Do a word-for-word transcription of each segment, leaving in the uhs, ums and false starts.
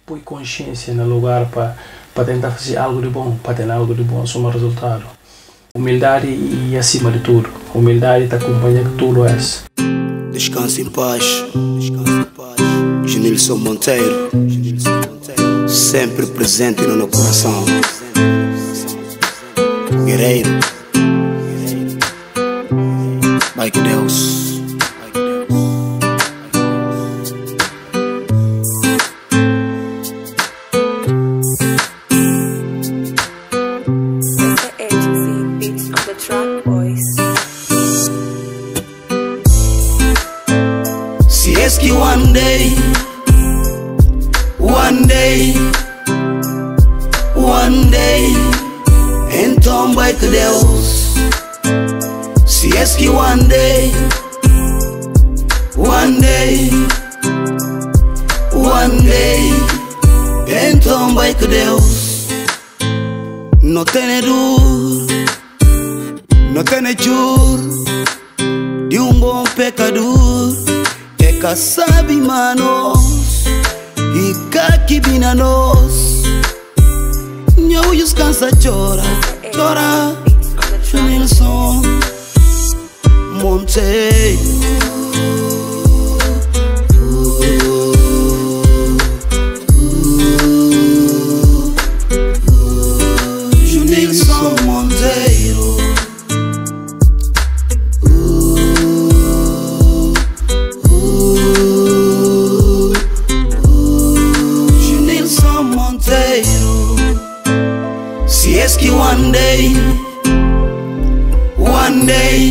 põe consciência no lugar para para tentar fazer algo de bom, para ter algo de bom, somar resultado. Humildade e acima de tudo, humildade te acompanha que tudo é. Descanse em paz, descanse em paz. Junilson Monteiro, sempre presente no meu coração. Guerreiro, vai que Deus. Se es que one day, one day, one day, então vai que Deus. Se es que one day, one day, one day, então vai que Deus. Não tem dor, não tem juro de um bom pecador. É que sabe manos e que bina nós. Não descansa, chora, chora. Junilson Monteiro. Junilson Monteiro. Junilson Monteiro. Se es que one day, one day,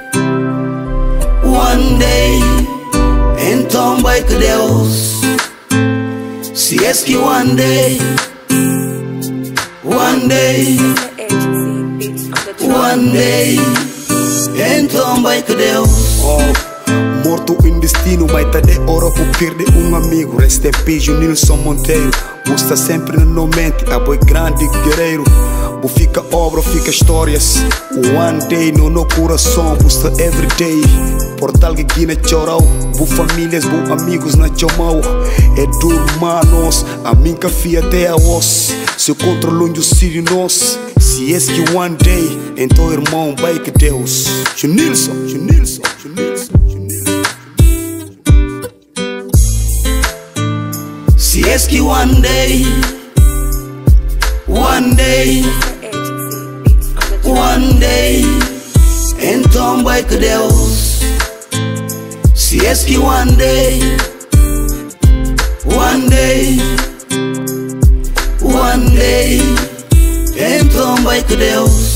one day, então vai que Deus. Se es que one day, one day, one day, então vai que Deus. Oh, morto em destino, vai tá de hora por perder um amigo. Resta em paz, Junilson Monteiro. Busta sempre na mente, a boi grande guerreiro. Bu fica obra, fica histórias. One day no no coração, busta everyday. Portal que guina chorou, bu famílias, bu amigos na chamou. É duro, manos, a minha café até a osso. Se eu controlo onde o sírio nós. Se es que one day, então irmão, vai que Deus. Junilson, Junilson, Junilson, Junilson. Se es que one day, one day, one day, então vai que Deus. Se es que one day, one day, one day, então vai que Deus.